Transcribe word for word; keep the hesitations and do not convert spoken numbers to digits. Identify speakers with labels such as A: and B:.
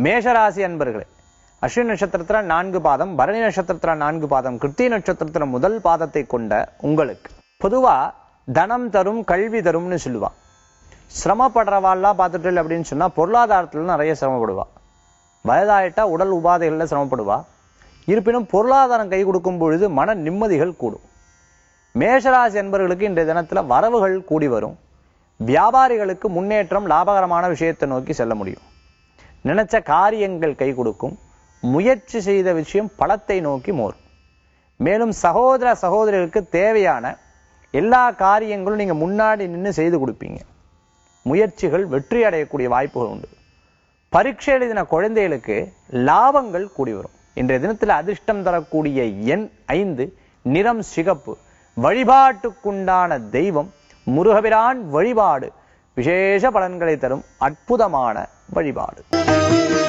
A: மேஷராசி அன்பர்களே, அஸ்வினி நட்சத்திரத்துல நான்கு பாதம், பரணி நட்சத்திரத்துல நான்கு பாதம், கிருத்திகை நட்சத்திரத்துல முதல் பாதத்தை கொண்ட உங்களுக்கு பொதுவா தனம் தரும் கல்வி தரும்னு சொல்லுவா. சிரமப்படுறவாள்லாம் பார்த்துட்டு அப்படின்னு சொன்னா பொருளாதாரத்துல நிறைய சிரமப்படுவா. வயதாயிட்டா உடல் உபாதைகள்ல சிரமப்படுவா. இருப்பினும் பொருளாதாரம் கை கொடுக்கும் பொழுது மன நிம்மதிகள் கூடும். மேஷராசி என்பவர்களுக்கு இன்றைய தினத்துல வரவுகள் கூடி வரும். வியாபாரிகளுக்கு முன்னேற்றம், லாபகரமான விஷயத்தை நோக்கி செல்ல முடியும். நினைச்ச காரியங்கள் கை கொடுக்கும். முயற்சி செய்த விஷயம் பலத்தை நோக்கி மோரும். மேலும் சகோதர சகோதரிகளுக்கு தேவையான எல்லா காரியங்களும் நீங்க முன்னாடி நின்று செய்து கொடுப்பீங்க. முயற்சிகள் வெற்றி அடையக்கூடிய வாய்ப்புகள் உண்டு. பரீட்சை எழுதின குழந்தைகளுக்கு லாபங்கள் கூடி வரும். இன்றைய தினத்தில் அதிர்ஷ்டம் தரக்கூடிய எண் ஐந்து, நிறம் சிகப்பு. வழிபாட்டுக்குண்டான தெய்வம் முருகபிரான் வழிபாடு விசேஷ பலன்களை தரும் அற்புதமான வழிபாடு.